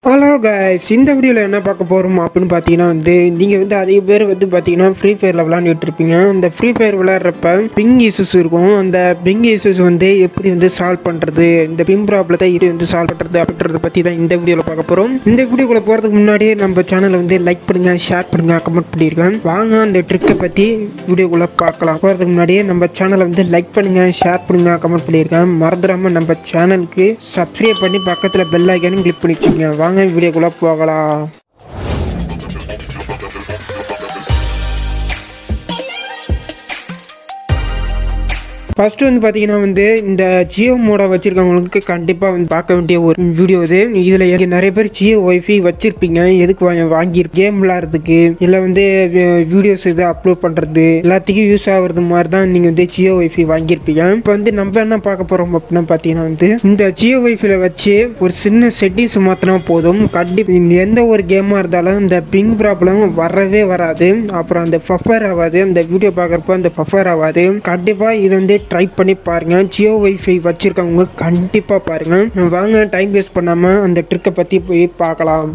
Hello guys, இந்த வீடியோவில் என்ன பார்க்க போகிறோம் அப்படின்னு பார்த்தீங்கன்னா நீங்கள் அதிக பேர் பார்த்தீங்கன்னா ஃப்ரீ ஃபயரில் விளாண்டுட்டு இருப்பீங்க. அந்த ஃப்ரீ ஃபயர் விளையாடுறப்ப பிங் இஷ்யூஸ் இருக்கும். அந்த பிங் இஷ்யூஸ் எப்படி சால்வ் பண்ணுறது, இந்த பிங் ப்ராப்ளத்தை இது சால்வ் பண்ணுறது அப்படின்றத பற்றி தான் இந்த வீடியோவில் பார்க்க போகிறோம். இந்த வீடியோக்குள்ளே போகிறதுக்கு முன்னாடியே நம்ம சேனலை லைக் பண்ணுங்கள், ஷேர் பண்ணுங்கள், கமெண்ட் பண்ணியிருக்கேன். வாங்க அந்த ட்ரிக்கை பற்றி வீடியோக்குள்ளே பார்க்கலாம். போகிறதுக்கு முன்னாடியே நம்ம சேனலை லைக் பண்ணுங்கள், ஷேர் பண்ணுங்கள், கமெண்ட் பண்ணியிருக்கேன். மறந்துடாமல் நம்ம சேனலுக்கு சப்ஸ்கிரைப் பண்ணி பக்கத்தில் பெல் ஐக்கானும் கிளிக் பண்ணி வச்சுக்கோங்க. வாங்க வீடியோக்குள்ள போகலாம். ஃபர்ஸ்ட் பார்த்தீங்கன்னா இந்த ஜியோ மோட வச்சிருக்கவங்களுக்கு கண்டிப்பாக பார்க்க வேண்டிய ஒரு வீடியோ இது. இதில் நிறைய பேர் ஜியோ ஒய்ஃபை வச்சிருப்பீங்க. எதுக்கு வாங்கியிருக்க, கேம் விளையாடுறதுக்கு இல்லை வீடியோஸ் இதை அப்லோட் பண்ணுறது எல்லாத்துக்கும் யூஸ் ஆகுறது மாதிரி தான் நீங்கள் ஜியோ ஒய்ஃபை வாங்கியிருப்பீங்க. இப்போ நம்ம என்ன பார்க்க போகிறோம் அப்படின்னா பார்த்தீங்கன்னா இந்த ஜியோ ஒய்ஃபைல வச்சு ஒரு சின்ன செட்டிங்ஸ் மாற்றினா போதும். கண்டிப்பாக எந்த ஒரு கேமாக இருந்தாலும் இந்த பிங் ப்ராப்ளம் வரவே வராது. அப்புறம் அந்த பஃபர் ஆகாது. அந்த வீடியோ பார்க்குறப்ப அந்த பஃபர் ஆகாது. கண்டிப்பாக இது ட்ரை பண்ணி பாருங்க. ஜியோ வைஃபை வச்சிருக்கவங்க கண்டிப்பா பாருங்க. வாங்க டைம் வேஸ்ட் பண்ணாம அந்த ட்ரிக்கை பத்தி போய் பார்க்கலாம்.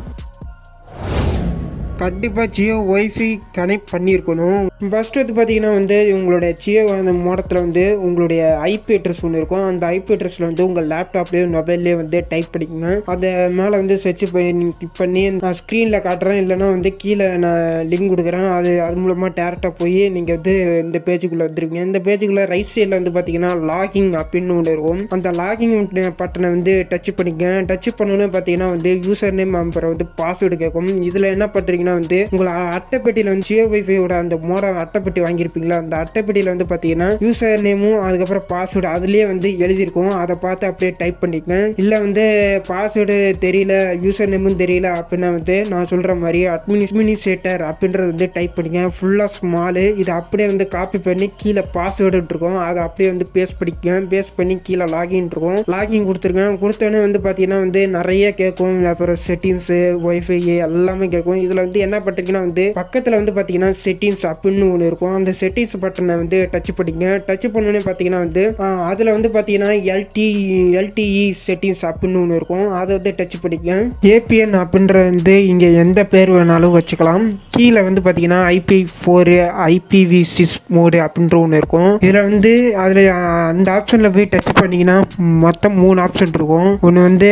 கண்டிப்பாக ஜியோ ஒய்ஃபை கனெக்ட் பண்ணியிருக்கணும். ஃபர்ஸ்ட் பார்த்தீங்கன்னா உங்களுடைய ஜியோ அந்த மோடத்தில் உங்களுடைய ஐபி அட்ரஸ் ஒன்று இருக்கும். அந்த ஐபி அட்ரஸில் உங்கள் லேப்டாப்லேயே மொபைல்லேயே டைப் பண்ணிக்கோங்க. அதை மேலே சர்ச் பண்ணி நான் ஸ்க்ரீனில் காட்டுறேன், இல்லைனா கீழே நான் லிங்க் கொடுக்குறேன். அது மூலமாக டேரெக்டாக போய் நீங்கள் இந்த பேஜுக்குள்ளே வந்துருவீங்க. இந்த பேஜுக்குள்ளே ரைட் சைடில் பார்த்தீங்கன்னா லாகிங் அப்படின்னு ஒன்று இருக்கும். அந்த லாகிங் பட்டனை டச் பண்ணிக்கங்க. டச் பண்ணணும்னு பார்த்தீங்கன்னா யூசர் நேம் அப்புறம் பாஸ்வேர்டு கேட்கும். இதில் என்ன பண்ணுறீங்கன்னா உங்களை அட்டைப்பெட்டியில் ஜியோ வைஃபையோட அந்த மோட அட்டைப்பெட்டி வாங்கியிருப்பீங்களா, அந்த அட்டைப்பெட்டியில் பார்த்தீங்கன்னா யூசர் நேமும் அதுக்கப்புறம் பாஸ்வேர்டு அதுலேயே எழுதியிருக்கும். அதை பார்த்து அப்படியே டைப் பண்ணிக்கங்க. இல்லை பாஸ்வேர்டு தெரியல, யூசர் நேமும் தெரியல அப்படின்னா நான் சொல்கிற மாதிரி அட்மினிஸ்ட்ரேட்டர் அப்படின்றது டைப் பண்ணிக்க. ஃபுல்லாக ஸ்மாலு. இதை அப்படியே காப்பி பண்ணி கீழே பாஸ்வேர்டு இருக்கும். அதை அப்படியே பேஸ்ட் பண்ணிக்க. பேஸ்ட் பண்ணி கீழே லாகின் இருக்கும். லாகின் கொடுத்துருக்கேன். கொடுத்தோன்னே பார்த்தீங்கன்னா நிறைய கேட்கும். அப்புறம் செட்டிங்ஸு ஒய்ஃபை எல்லாமே கேட்கும். இதில் என்ன பண்றீங்கன்னா பக்கத்துல பாத்தீங்கன்னா செட்டிங்ஸ் அப்படின்னு ஒன்று இருக்கும். அந்த செட்டிங்ஸ் பட்டனை டச் பண்ணிங்க. டச் பண்ணோன்னே பாத்தீங்கன்னா அதுல பாத்தீங்கன்னா எல்டிஇ செட்டிங்ஸ் அப்படின்னு ஒன்று இருக்கும். அதை டச் பண்ணிக்க. ஏபிஎன் அப்படின்ற இங்க எந்த பேர் வேணாலும் வச்சுக்கலாம். கீழே பாத்தீங்கன்னா IP4 IPv6 மோடு அப்படின்ற ஒன்று இருக்கும். இதுல அதுல அந்த ஆப்ஷன்ல போய் டச் பண்ணீங்கன்னா மொத்தம் 3 ஆப்ஷன் இருக்கும். ஒன்று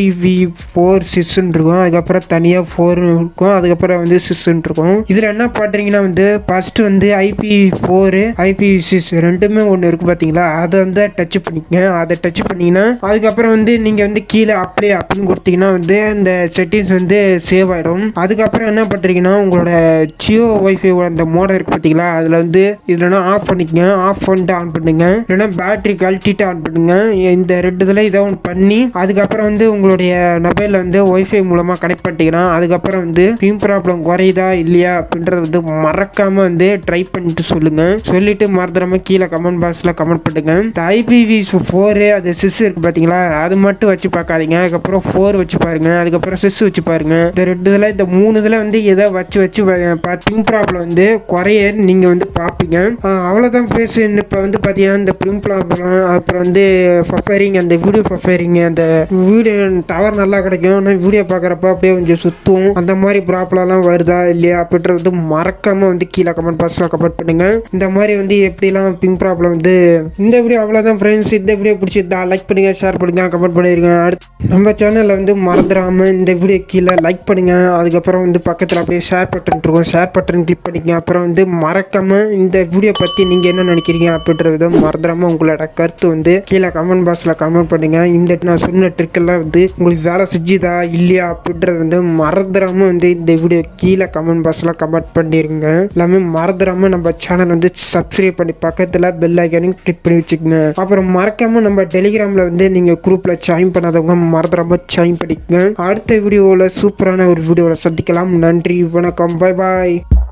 IPv4 இருக்கும். அதுக்கப்புறம் தனியா 4 இருக்கும். அதுக்கப்புறம் 6 இருக்கும். இதுல என்ன பண்றீங்கன்னா ஃபர்ஸ்ட் IP4 IPv6 ரெண்டுமே ஒன்று இருக்கு பாத்தீங்களா, அதை டச் பண்ணிக்கங்க. அதை டச் பண்ணீங்கன்னா அதுக்கப்புறம் நீங்க கீழே அப்ளை அப்படின்னு கொடுத்தீங்கன்னா இந்த செட்டிங்ஸ் சேவ் ஆயிடும். அதுக்கப்புறம் என்ன பண்றீங்கன்னா உங்களோட ஜியோ வைஃபையோட அந்த மோடம் இருக்கு பாத்தீங்களா, அதுல இதுல ஆஃப் பண்ணிக்கங்க. ஆஃப் பண்ணிட்டு ஆன் பண்ணுங்க. இல்லைன்னா பேட்டரி கழட்டிட்டு ஆன் பண்ணுங்க. இந்த ரெண்டுல இதை ஒன்று பண்ணி அதுக்கப்புறம் உங்களுடைய மொபைல்ல ஒய்ஃபை மூலமா கனெக்ட் பண்ணிட்டீங்கன்னா அதுக்கப்புறம் பிங் ப்ராப்ளம் குறையுதா இல்லையா அப்படின்றது மறக்காம ட்ரை பண்ணிட்டு சொல்லுங்க. சொல்லிட்டு மறந்துடாம கீழே கமெண்ட் பாக்ஸ்ல கமெண்ட் பண்ணுங்க. இந்த IPv4 அது சிஸ் இருக்கு பாத்தீங்களா, அது மட்டும் வச்சு பார்க்காதீங்க. அதுக்கப்புறம் 4 வச்சு பாருங்க. அதுக்கப்புறம் சிஸ் வச்சு பாருங்க. இந்த ரெண்டுல இந்த 3 எதை வச்சு பிங் ப்ராப்ளம் குறைய நீங்க பாப்பீங்க. அவ்வளவுதான் ஃப்ரெண்ட்ஸ். இப்ப பாத்தீங்கன்னா இந்த பிங் ப்ராப்ளம் அப்புறம் பஃபரிங், அந்த வீடியோ பஃபரிங், அந்த வீடியோ டவர் நல்லா கிடைக்கும். ஆனால் வீடியோ பார்க்குறப்ப அப்படியே கொஞ்சம் சுத்தும். அந்த மாதிரி ப்ராப்ளம்லாம் வருதா இல்லையா அப்படின்றது மறக்காம கீழே கமெண்ட் பாக்ஸ்ல கமெண்ட் பண்ணுங்க. இந்த மாதிரி எப்படிலாம் பிங் ப்ராப்ளம் இந்த வீடியோ அவ்வளவுதான் ஃப்ரெண்ட்ஸ். இந்த வீடியோ பிடிச்சிருந்தா லைக் பண்ணுங்க, ஷேர் பண்ணுங்க, கமெண்ட் பண்ணிருங்க. அடுத்து நம்ம சேனல்ல மறந்துடாம இந்த வீடியோ கீழே லைக் பண்ணுங்க. அதுக்கப்புறம் பக்கத்துல அப்படியே ஷேர் பட்டன் இருக்கும். ஷேர் பட்டன் கிளிக் பண்ணிக்கங்க. அப்புறம் மறக்காம இந்த வீடியோ பத்தி நீங்க என்ன நினைக்கிறீங்க அப்படின்றது மறந்துடாம உங்களோட கருத்து கீழே கமெண்ட் பாக்ஸ்ல கமெண்ட் பண்ணுங்க. இந்த நான் சொன்ன ட்ரிக் எல்லாம் உங்களுக்கு வேலை செஞ்சுதா இல்லையா அப்படின்றது மறந்துடாம இந்த வீடியோ கீழே கமெண்ட் பாக்ஸ்ல கமெண்ட் பண்ணிருங்க. எல்லாமே மறந்துடாம நம்ம சேனல் சப்ஸ்கிரைப் பண்ணி பக்கத்துல பெல் ஐக்கானையும் கிளிக் பண்ணி வச்சுக்கோங்க. அப்புறம் மறக்காம நம்ம டெலிகிராம்ல நீங்க குரூப்ல ஜாயின் பண்ணாதவங்க மறந்துடாம ஜாயின் பண்ணிக்கங்க. அடுத்த வீடியோல சூப்பரான ஒரு வீடியோல சந்திக்கலாம். நன்றி, வணக்கம், பை பாய்.